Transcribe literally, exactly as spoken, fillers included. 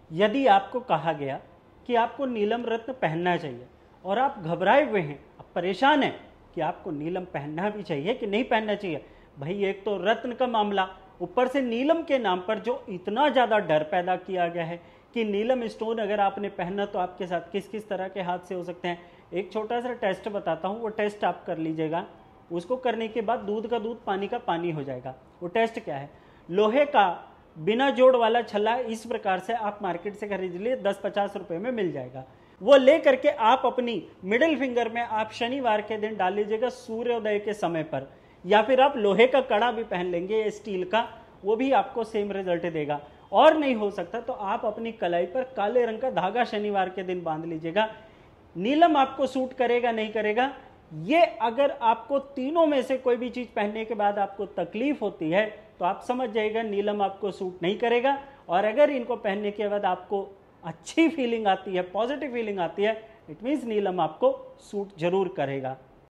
यदि आपको कहा गया कि आपको नीलम रत्न पहनना चाहिए और आप घबराए हुए हैं, आप परेशान हैं कि आपको नीलम पहनना भी चाहिए कि नहीं पहनना चाहिए, भाई एक तो रत्न का मामला, ऊपर से नीलम के नाम पर जो इतना ज़्यादा डर पैदा किया गया है कि नीलम स्टोन अगर आपने पहना तो आपके साथ किस किस तरह के हादसे हो सकते हैं। एक छोटा सा टेस्ट बताता हूँ, वो टेस्ट आप कर लीजिएगा। उसको करने के बाद दूध का दूध, पानी का पानी हो जाएगा। वो टेस्ट क्या है, लोहे का बिना जोड़ वाला छल्ला इस प्रकार से आप मार्केट से खरीद लिए, दस पचास रुपए में मिल जाएगा। वो ले करके आप अपनी मिडिल फिंगर में आप शनिवार के दिन डाल लीजिएगा सूर्योदय के समय पर, या फिर आप लोहे का कड़ा भी पहन लेंगे स्टील का, वो भी आपको सेम रिजल्ट देगा। और नहीं हो सकता तो आप अपनी कलाई पर काले रंग का धागा शनिवार के दिन बांध लीजिएगा। नीलम आपको सूट करेगा नहीं करेगा, ये अगर आपको तीनों में से कोई भी चीज पहनने के बाद आपको तकलीफ होती है तो आप समझ जाइएगा नीलम आपको सूट नहीं करेगा। और अगर इनको पहनने के बाद आपको अच्छी फीलिंग आती है, पॉजिटिव फीलिंग आती है, इट मीन्स नीलम आपको सूट जरूर करेगा।